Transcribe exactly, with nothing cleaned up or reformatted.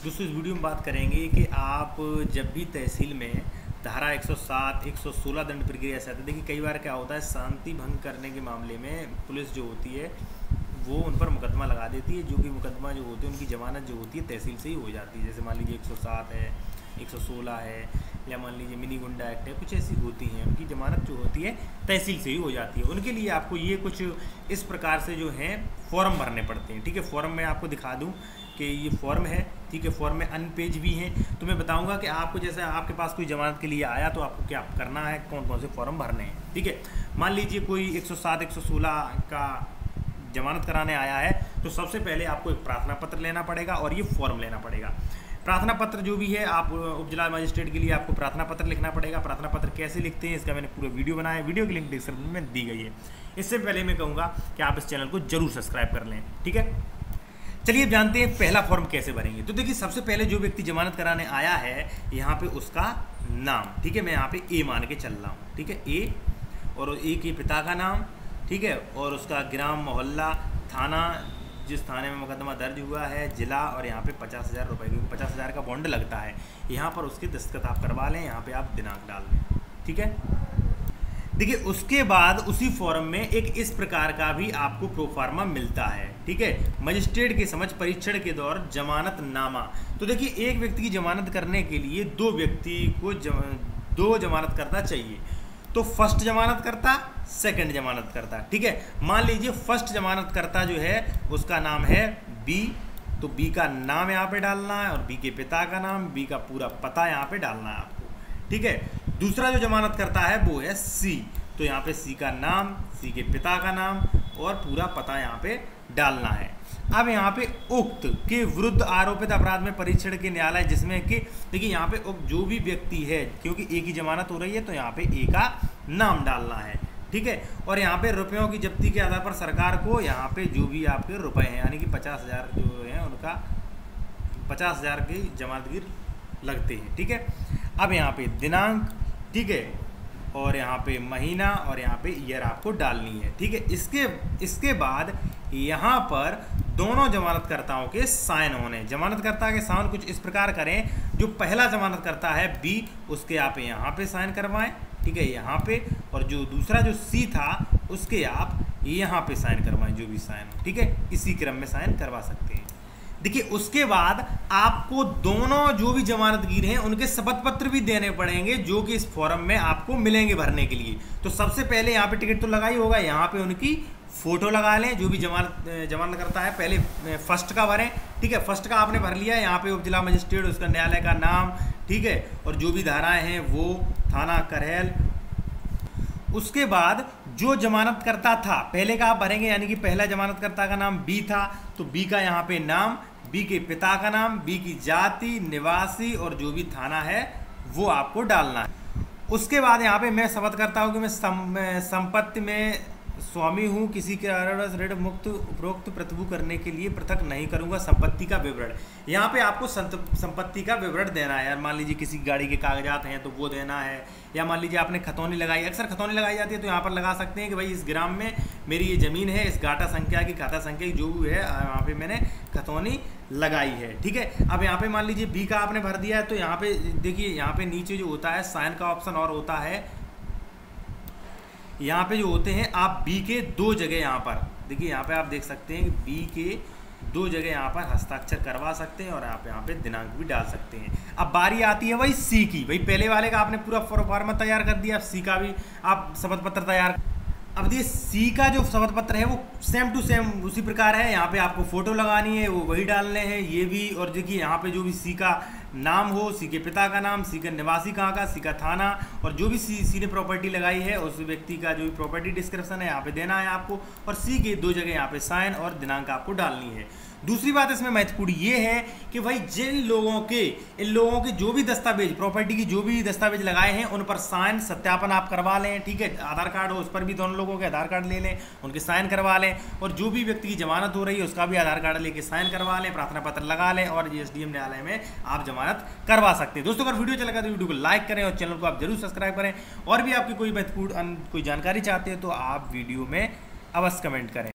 दोस्तों इस वीडियो में बात करेंगे कि आप जब भी तहसील में धारा एक सौ सात, एक सौ सोलह दंड प्रक्रिया से आते हैं। देखिए कई बार क्या होता है, शांति भंग करने के मामले में पुलिस जो होती है वो उन पर मुकदमा लगा देती है, जो कि मुकदमा जो होते हैं उनकी जमानत जो होती है तहसील से ही हो जाती है। जैसे मान लीजिए एक सौ सात है, एक सौ सोलह है, या मान लीजिए मिनी गुंडा एक्ट है, कुछ ऐसी होती हैं, उनकी जमानत जो होती है तहसील से ही हो जाती है। उनके लिए आपको ये कुछ इस प्रकार से जो है फॉर्म भरने पड़ते हैं। ठीक है, फॉर्म मैं आपको दिखा दूं कि ये फॉर्म है। ठीक है, फॉर्म में अन्य पेज भी हैं, तो मैं बताऊंगा कि आपको जैसे आपके पास कोई जमानत के लिए आया तो आपको क्या करना है, कौन कौन से फॉर्म भरने हैं। ठीक है, मान लीजिए कोई एक सौ सात, एक सौ सोलह का जमानत कराने आया है, तो सबसे पहले आपको एक प्रार्थना पत्र लेना पड़ेगा और ये फॉर्म लेना पड़ेगा। प्रार्थना पत्र जो भी है, आप उपजिला मजिस्ट्रेट के लिए आपको प्रार्थना पत्र लिखना पड़ेगा। प्रार्थना पत्र कैसे लिखते हैं इसका मैंने पूरा वीडियो बनाया है, वीडियो की लिंक डिस्क्रिप्शन में दी गई है। इससे पहले मैं कहूँगा कि आप इस चैनल को जरूर सब्सक्राइब कर लें। ठीक है, चलिए अब जानते हैं पहला फॉर्म कैसे भरेंगे। तो देखिए सबसे पहले जो व्यक्ति जमानत कराने आया है, यहाँ पे उसका नाम, ठीक है, मैं यहाँ पे ए मान के चल रहा हूँ। ठीक है, ए और ए के पिता का नाम, ठीक है, और उसका ग्राम, मोहल्ला, थाना, जिस थाने में मुकदमा दर्ज हुआ है, जिला, और यहाँ पे पचास हज़ार रुपये क्योंकि पचास हज़ार का बॉन्ड लगता है। यहाँ पर उसके दस्तखत आप करवा लें, यहाँ पे आप दिनांक डाल दें। ठीक है, देखिए उसके बाद उसी फॉर्म में एक इस प्रकार का भी आपको प्रोफार्मा मिलता है। ठीक है, मजिस्ट्रेट के समक्ष परीक्षण के दौर जमानत नामा। तो देखिए एक व्यक्ति की जमानत करने के लिए दो व्यक्ति को जम, दो जमानत करता चाहिए। तो फर्स्ट जमानत करता, सेकंड जमानत करता। ठीक है, मान लीजिए फर्स्ट जमानत करता जो है उसका नाम है बी, तो बी का नाम यहाँ पे डालना है और बी के पिता का नाम, बी का पूरा पता यहाँ पे डालना है आपको। ठीक है, दूसरा जो जमानत करता है वो है सी, तो यहाँ पे सी का नाम, सी के पिता का नाम और पूरा पता यहाँ पे डालना है। अब यहाँ पे उक्त के विरुद्ध आरोपित अपराध में परीक्षण के न्यायालय जिसमें कि देखिए यहाँ पे उक्त जो भी व्यक्ति है, क्योंकि ए की जमानत हो रही है तो यहाँ पे ए का नाम डालना है। ठीक है, और यहाँ पे रुपयों की जब्ती के आधार पर सरकार को यहाँ पे जो भी आपके रुपए हैं, यानी कि पचास हज़ार जो है उनका पचास हज़ार की जमानतगीर लगते हैं। ठीक है, अब यहाँ पे दिनांक, ठीक है, और यहाँ पे महीना और यहाँ पे ईयर आपको डालनी है। ठीक है, इसके इसके बाद यहाँ पर दोनों जमानतकर्ताओं के साइन होने। जमानतकर्ता के साइन कुछ इस प्रकार करें, जो पहला जमानतकर्ता है बी, उसके आप यहाँ पे साइन करवाएं। ठीक है, यहाँ पे, और जो दूसरा जो सी था उसके आप यहाँ पे साइन करवाएं, जो भी साइन हो। ठीक है, इसी क्रम में साइन करवा सकते हैं। देखिए उसके बाद आपको दोनों जो भी जमानतगीर हैं उनके शपथ पत्र भी देने पड़ेंगे, जो कि इस फॉर्म में आपको मिलेंगे भरने के लिए। तो सबसे पहले यहाँ पे टिकट तो लगा ही होगा, यहाँ पे उनकी फोटो लगा लें। जो भी जमानत जमानत करता है पहले फर्स्ट का भरें। ठीक है, फर्स्ट का आपने भर लिया, यहाँ पे उपजिला मजिस्ट्रेट, उसका न्यायालय का नाम, ठीक है, और जो भी धाराएं हैं वो, थाना करहल। उसके बाद जो जमानत करता था पहले का आप भरेंगे, यानी कि पहला जमानतकर्ता का नाम बी था, तो बी का यहाँ पे नाम, बी के पिता का नाम, बी की जाति, निवासी और जो भी थाना है वो आपको डालना है। उसके बाद यहाँ पे मैं शपथ करता हूँ कि मैं संपत्ति में स्वामी हूँ, किसी के कारण ऋण मुक्त उपरोक्त प्रतिभू करने के लिए पृथक नहीं करूँगा। संपत्ति का विवरण, यहाँ पे आपको संपत्ति का विवरण देना है। यार मान लीजिए किसी गाड़ी के कागजात हैं तो वो देना है, या मान लीजिए आपने खतौनी लगाई, अक्सर खतौनी लगाई जाती है, तो यहाँ पर लगा सकते हैं कि भाई इस ग्राम में मेरी ये ज़मीन है, इस गाटा संख्या की, खाता संख्या की जो भी है, यहाँ पे मैंने खतौनी लगाई है। ठीक है, अब यहाँ पे मान लीजिए बी का आपने भर दिया है, तो यहाँ पे देखिए यहाँ पे नीचे जो होता है साइन का ऑप्शन और होता है, यहाँ पे जो होते हैं आप बी के दो जगह, यहाँ पर देखिए यहाँ पे आप देख सकते हैं कि बी के दो जगह यहाँ पर हस्ताक्षर करवा सकते हैं और आप यहाँ पे दिनांक भी डाल सकते हैं। अब बारी आती है भाई सी की। भाई पहले वाले का आपने पूरा फॉर्मा तैयार कर दिया, अब सी का भी आप शपथ पत्र तैयार। अब देखिए सी का जो शपथ पत्र है वो सेम टू सेम उसी प्रकार है, यहाँ पे आपको फोटो लगानी है, वो वही डालने हैं ये भी। और देखिए यहाँ पे जो भी सी का नाम हो, सी के पिता का नाम, सी का निवासी कहाँ का, सी का थाना, और जो भी सी सी ने प्रॉपर्टी लगाई है उस व्यक्ति का जो भी प्रॉपर्टी डिस्क्रिप्शन है यहाँ पे देना है आपको, और सी के दो जगह यहाँ पे साइन और दिनांक आपको डालनी है। दूसरी बात इसमें महत्वपूर्ण ये है कि भाई जिन लोगों के इन लोगों के जो भी दस्तावेज, प्रॉपर्टी की जो भी दस्तावेज लगाए हैं उन पर साइन सत्यापन आप करवा लें। ठीक है, आधार कार्ड हो उस पर भी दोनों लोगों के आधार कार्ड ले लें, उनके साइन करवा लें, और जो भी व्यक्ति की जमानत हो रही है उसका भी आधार कार्ड लेके साइन करवा लें, प्रार्थना पत्र लगा लें, और एसडीएम न्यायालय में आप जमानत करवा सकते हैं। दोस्तों अगर वीडियो अच्छा लगा तो वीडियो को लाइक करें और चैनल को आप जरूर सब्सक्राइब करें, और भी आपकी कोई महत्वपूर्ण कोई जानकारी चाहते हैं तो आप वीडियो में अवश्य कमेंट करें।